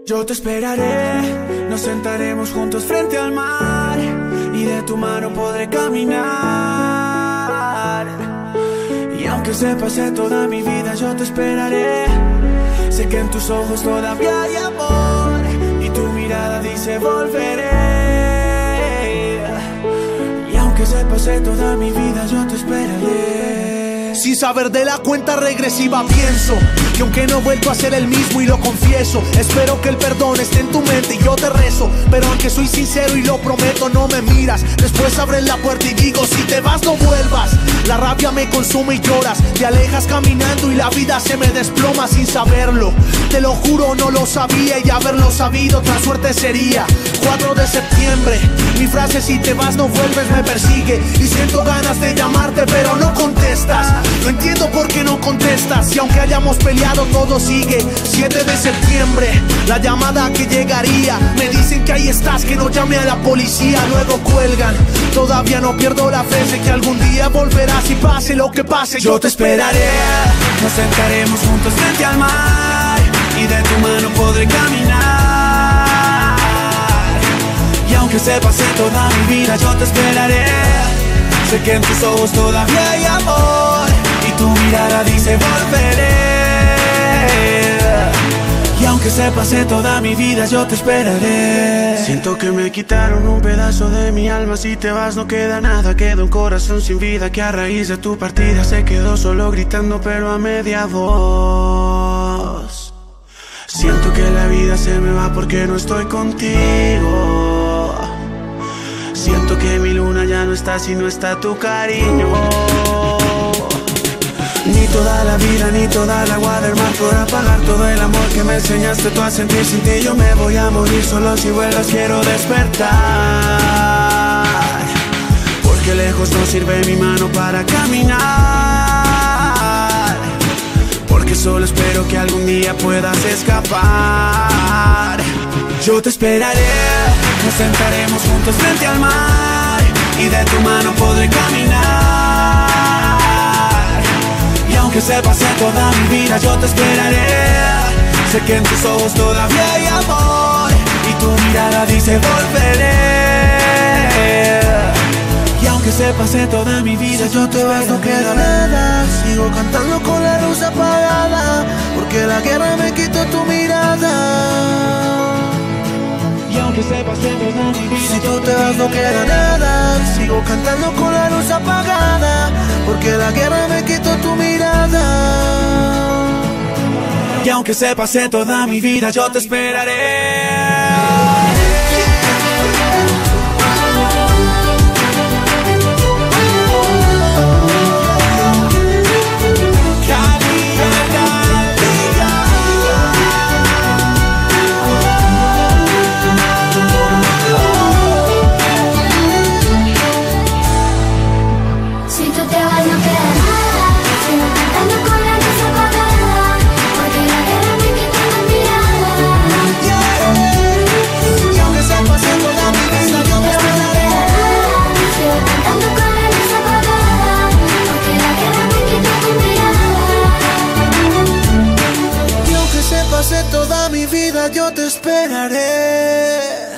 Yo te esperaré, nos sentaremos juntos frente al mar y de tu mano podré caminar. Y aunque se pase toda mi vida, yo te esperaré. Sé que en tus ojos todavía hay amor y tu mirada dice volveré. Y aunque se pase toda mi vida, yo te esperaré. Sin saber de la cuenta regresiva pienso que aunque no he vuelto a ser el mismo y lo confieso, espero que el perdón esté en tu mente y yo te rezo. Pero aunque soy sincero y lo prometo, no me miras. Después abres la puerta y digo, si te vas no vuelvas. La rabia me consume y lloras, te alejas caminando y la vida se me desploma sin saberlo. Te lo juro, no lo sabía y haberlo sabido otra suerte sería. 4 de septiembre, mi frase si te vas no vuelves me persigue. Y siento ganas de llamarte pero no contestas. No entiendo por qué no contestas. Y aunque hayamos peleado todo sigue. 7 de septiembre, la llamada que llegaría. Me dicen que ahí estás, que no llame a la policía. Luego cuelgan, todavía no pierdo la fe. Sé que algún día volverás y pase lo que pase, yo te esperaré. Nos sentaremos juntos frente al mar y de tu mano podré caminar. Y aunque se pase toda mi vida, yo te esperaré. Sé que en tus ojos todavía hay amor y tu mirada dice volveré. Y aunque se pase toda mi vida, yo te esperaré. Siento que me quitaron un pedazo de mi alma. Si te vas no queda nada, queda un corazón sin vida que a raíz de tu partida se quedó solo gritando pero a media voz. Siento que la vida se me va porque no estoy contigo. Siento que mi luna ya no está si no está tu cariño. Ni toda la vida, ni toda el agua del mar podrá pagar todo el amor que me enseñaste tú a sentir. Sin ti yo me voy a morir, solo si vuelvas quiero despertar. Porque lejos no sirve mi mano para caminar. Porque solo espero que algún día puedas escapar. Yo te esperaré, nos sentaremos juntos frente al mar y de tu mano podré caminar. Y aunque se pase toda mi vida, yo te esperaré. Sé que en tus ojos todavía hay amor y tu mirada dice volveré. Y aunque se pase toda mi vida, si yo te vas no queda nada. Sigo cantando con la luz apagada, porque la guerra me quitó tu mirada. Y aunque se pase toda mi vida, si tú te vas no queda nada. Sigo cantando con la luz apagada, porque la guerra me quitó tu mirada. Y aunque se pase toda mi vida, yo te esperaré. Toda mi vida yo te esperaré.